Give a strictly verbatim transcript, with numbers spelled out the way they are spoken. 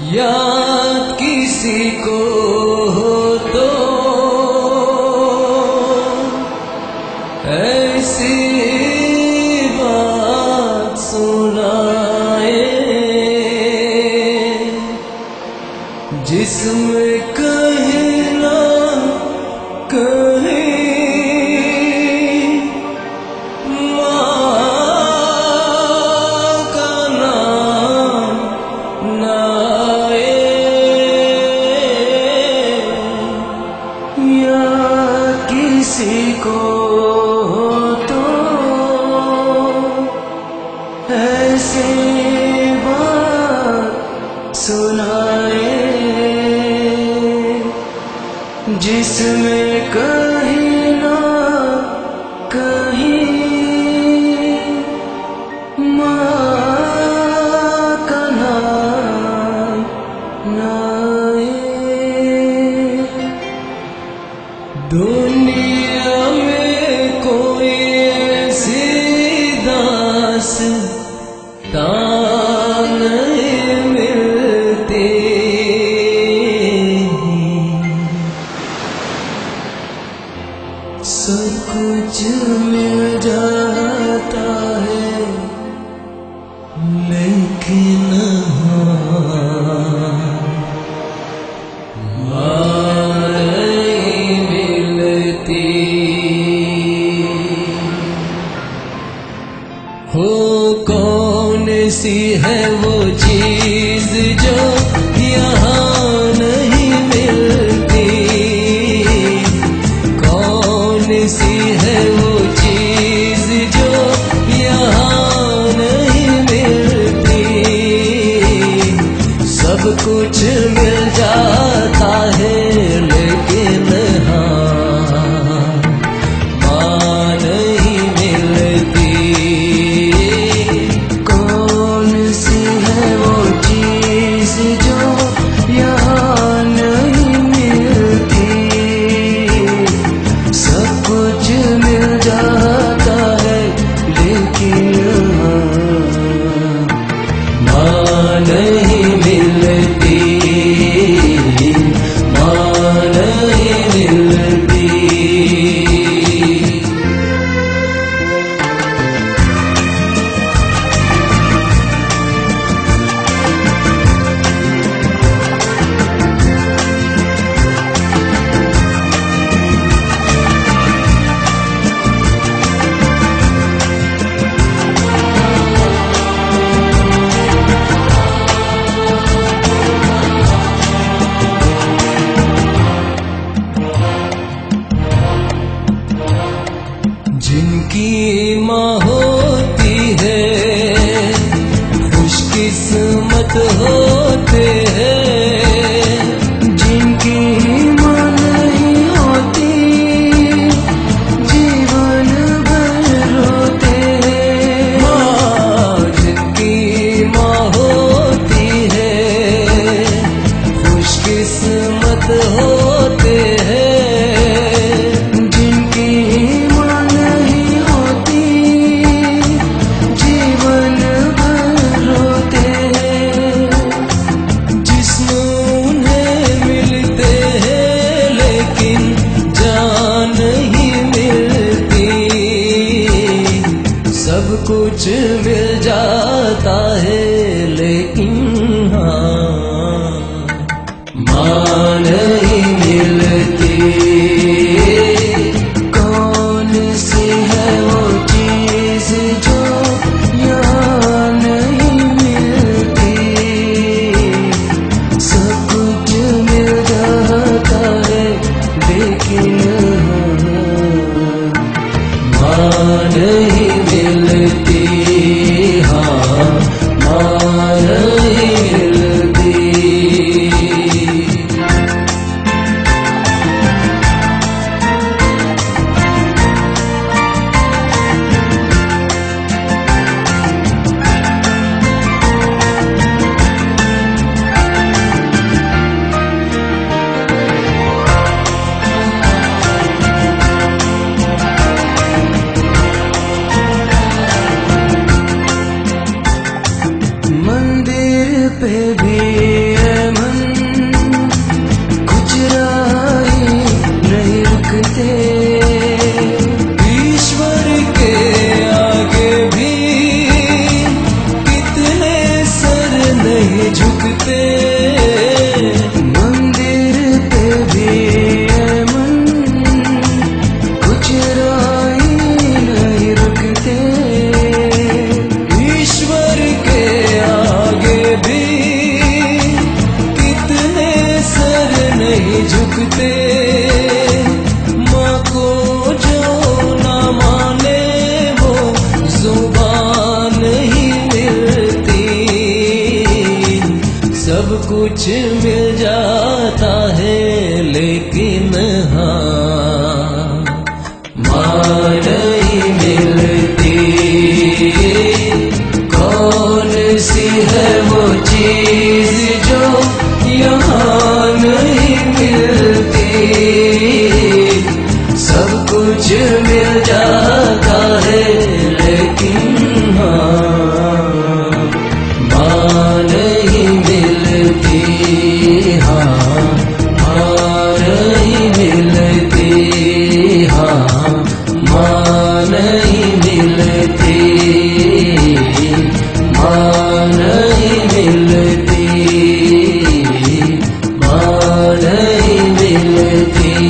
याद किसी को हो तो ऐसी बात सुनाए जिसमें कहीं ना कहीं किसी को तो ऐसी बात सुनाए जिसमें कहीं ना कहीं माँ का नाम ना आए। दुनिया में कोई ऐसी दास्तां नहीं मिलती, सब कुछ मिल जाता है लेकिन हो कौन सी है वो चीज जो यहाँ नहीं मिलती, कौन सी है वो चीज जो यहाँ नहीं मिलती। सब कुछ मिल जाता है लेकिन जिनकी माँ होती है खुशकिस्मत होते हैं, जिनकी माँ नहीं होती जीवन भर रोते हैं। माँ जिनकी माँ होती है खुशकिस्मत होते हैं, कुछ मिल जाता है लेकिन हाँ माँ नहीं मिलती। कौन सी है वो चीज जो यहाँ नहीं मिलती, सब कुछ मिल जाता है लेकिन माँ नहीं मिलती। हाँ माँ नहीं मिलती। झुकते, माँ को जो ना माने वो जुबान नहीं मिलती। सब कुछ मिल जाता है लेकिन हाँ माँ नहीं मिलती। कौन सी है वो चीज जो यहाँ नहीं मिलती। सब कुछ मिल जाता है लेकिन हाँ माँ नहीं मिलती। हाँ माँ नहीं मिलती। हाँ माँ नहीं मिलती। माँ नहीं मिलती। माँ नहीं मिलती।